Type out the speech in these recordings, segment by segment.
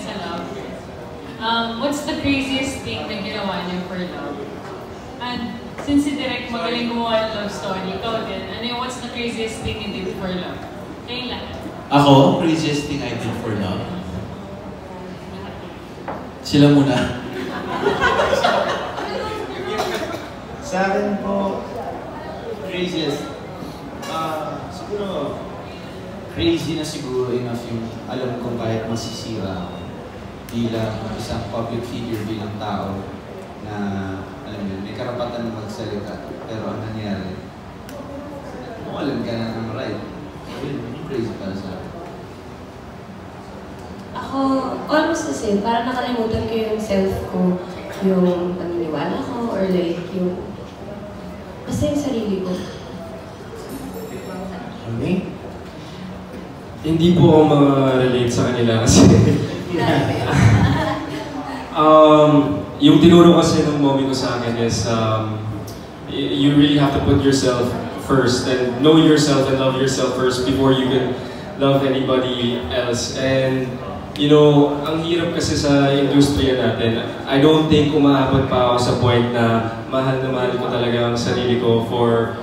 sa love. What's the craziest thing na ginawa niyo for love? And since si Direk magaling gumawa ng love story, ikaw din, what's the craziest thing you did for love? Kayo lahat. Ako, craziest thing I did for love? Sila muna. Sa akin po, craziest. Siguro, crazy na siguro enough yung alam kong kahit masisira ako bilang isang public figure, bilang tao na, alam mo yun, may karapatan na magsalita. Pero ang nangyari, alam ka na ng right. Yun, crazy para sa akin. Ako, almost the same. Parang nakalimutan ko yung self ko, yung paniniwala ko, or like yung... Basta yung sarili ko. Okay? Hindi po ako ma-relate sa kanila kasi... yung tinuro kasi ng mommy ko sa akin is you really have to put yourself first and know yourself and love yourself first before you can love anybody else. And you know, ang hirap kasi sa industriya natin. I don't think umaabot pa ako sa point na mahal ko talaga ang sarili ko for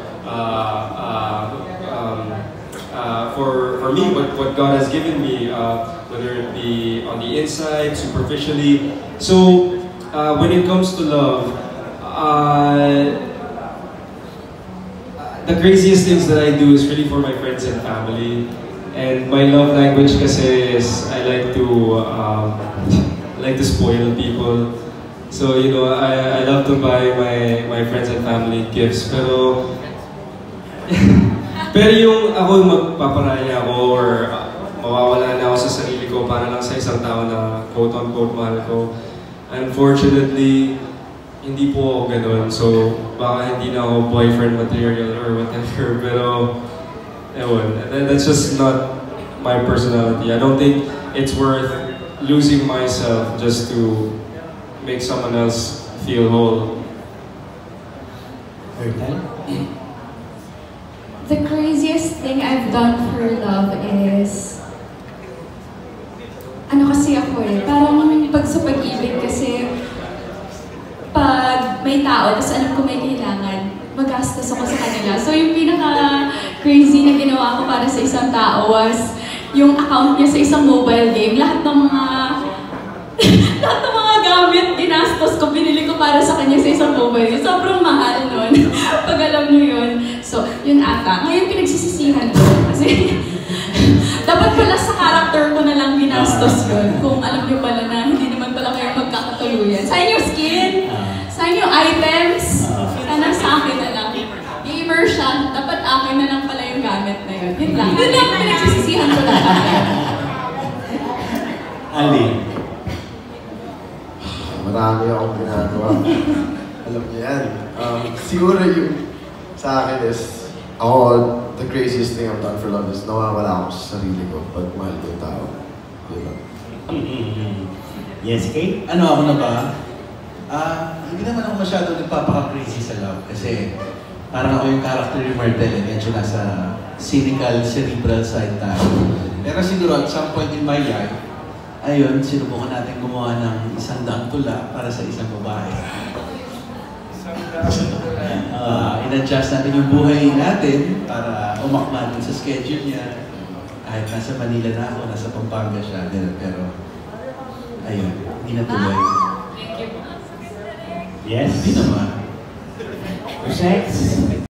me, what God has given me, whether it be on the inside, superficially. So, when it comes to love, the craziest things that I do is really for my friends and family. And my love language kasi is I like to spoil people. So, you know, I love to buy my friends and family gifts. Pero yung ako magpaparaya ako or mawawala na ako sa sarili ko para lang sa isang tao na quote-unquote mahal ko. Unfortunately, hindi po ako ganun. So, baka hindi na ako boyfriend material or whatever. Pero, ewan, that's just not my personality. I don't think it's worth losing myself just to make someone else feel whole. The craziest thing I've done for love is... Ano kasi ako parang pag sa pag-ibig kasi pag may tao, tapos alam ko may kailangan, magastos ako sa kanila. So yung pinaka-crazy na ginawa ko para sa isang tao was yung account niya sa isang mobile game. Lahat ng mga gamit, ginastos ko, binili ko para sa kanya sa isang mobile game. Sobrang mahal nun, pag alam niyo yun. So, yun ata. Ngayon pinagsisisihan ko kasi dapat pala sa character ko na lang ginastos yun. Kung alam niyo pala na hindi naman pala kayo magkakatuluyan. Sa inyo skin, sa inyo items, sana sa akin na lang. Gamer siya, dapat akin na lang pala yung gamit na yun. Yun lang. Yun lang pinagsisisihan ko na lang. Ali. Marami akong ginagawa. Alam niyo yan. Siguro yung sa akin is, the craziest thing I've done for love is nawawala ako sa sarili ko pag mahal ko yung tao. Diba? Yes, Kate? Ano, ako na ba? Hindi naman ako masyado nagpapaka-crazy sa love kasi parang ako yung character ni Martel, medyo nasa cynical, cerebral side tayo. Pero siguro at some point in my life, ayun, sinubukan natin gumawa ng 100 tula para sa isang babae. In-adjust natin yung buhay natin para umakma din sa schedule niya. Kahit nasa Manila na ako, nasa Pampanga siya. Pero, ayun, hindi natuloy. Thank you. Yes? Hindi naman. Sex?